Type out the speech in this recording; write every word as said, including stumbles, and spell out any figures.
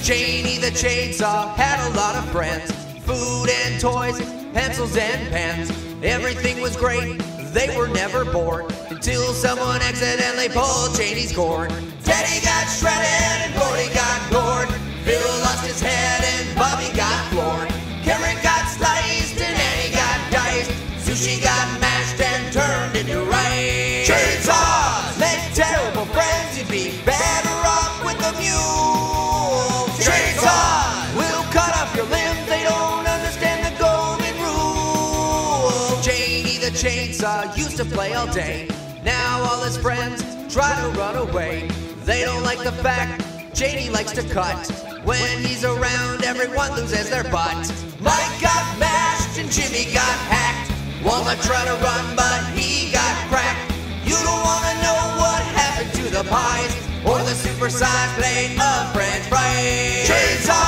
Chainy the Chainsaw had a lot of friends. Food and toys, pencils and pens. Everything was great, they were never bored. Until someone accidentally pulled Chainy's cord. Teddy got shredded and Brody got gored. Phil lost his head and Bobby got floored. Cameron got sliced and Annie got diced. Sushi got mashed and turned into rice. Chainsaws make terrible friends. You'd be better off with a mule. Chainsaws will cut off your limbs. They don't understand the golden rule. Chainy the Chainsaw used to play all day. Now all his friends try to run away. They don't like the fact Chainy likes to cut. When he's around, everyone loses their butt. Mike got mashed and Jimmy got hacked. Walnut tried to run, but he got cracked. You don't want to know what happened to the pies or the super-sized plate of French fries. Chainsaw!